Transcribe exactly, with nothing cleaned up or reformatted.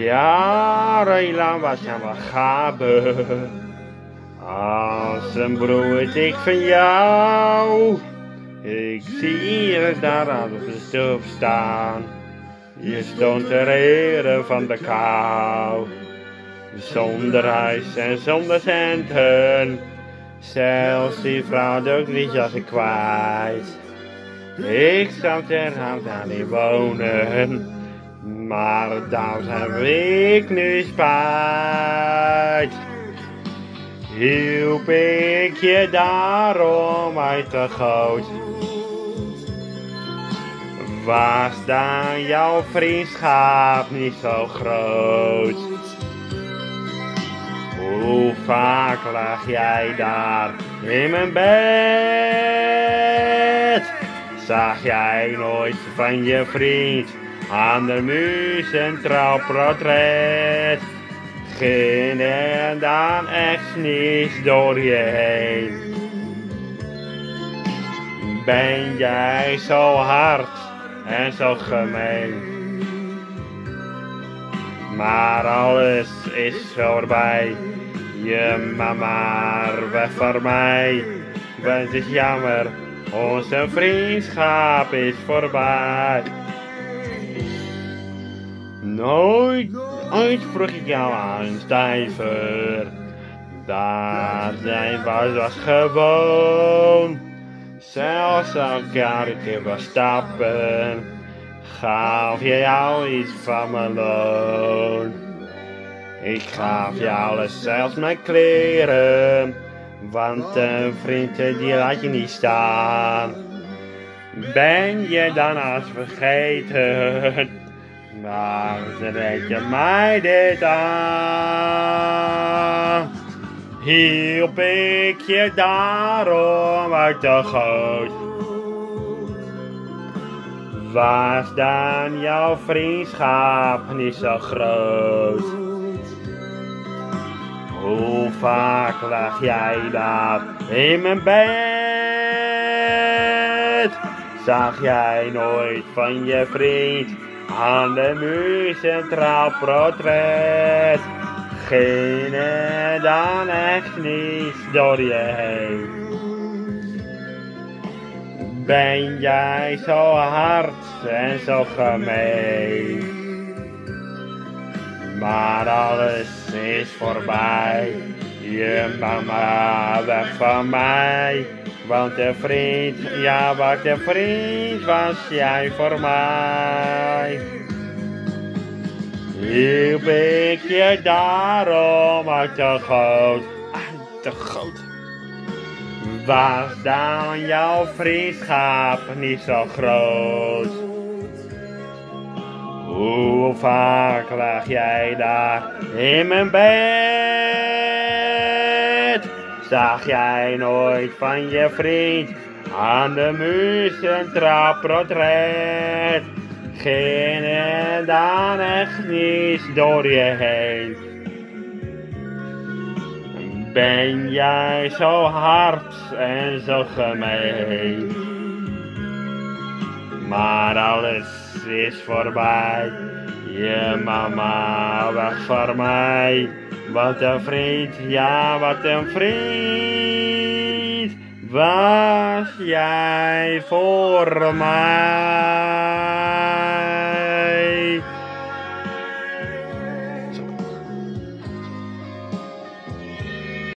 Jarenlang was hij maar gaben. Als een broer ik van jou. Ik zie je daar aan op de stoep staan. Je stond te reren van de kou. Zonder huis en zonder centen. Zelfs die vrouw ook niet als ik kwijt. Ik zou ter hand aan die wonen. Maar daar heb ik nu spijt. Hielp ik je daarom uit de goot? Was dan jouw vriendschap niet zo groot? Hoe vaak lag jij daar in mijn bed? Zag jij nooit van je vriend aan de muur centraal portret? Ging er dan echt niets door je heen? Ben jij zo hard en zo gemeen? Maar alles is voorbij. Je mama weg van mij. Het is jammer, onze vriendschap is voorbij. Nooit, ooit vroeg ik jou aan een stijver. Daar zijn was, was gewoon. Zelfs elkaar een keer was stappen. Gaf je jou iets van mijn loon. Ik gaf je alles, zelfs mijn kleren. Want een vriend die laat je niet staan. Ben je dan als vergeten? Maar deed je mij dit aan? Hielp ik je daarom uit de goot? Was dan jouw vriendschap niet zo groot? Hoe vaak lag jij daar in mijn bed? Zag jij nooit van je vriend aan de muur centraal portret? Ging er dan echt niets door je heen? Ben jij zo hard en zo gemeen? Maar alles is voorbij. Je mama weg van mij. Want een vriend, ja wat een vriend was jij voor mij. Hielp ik je daarom uit de goot? Uit de goot. Was dan jouw vriendschap niet zo groot? Hoe vaak lag jij daar in mijn bed? Zag jij nooit van je vriend aan de muur centraal portret? Ging er dan echt niets door je heen? Ben jij zo hard en zo gemeen? Maar alles is voorbij. Je mama weg van mij. Wat een vriend, ja wat een vriend was jij voor mij.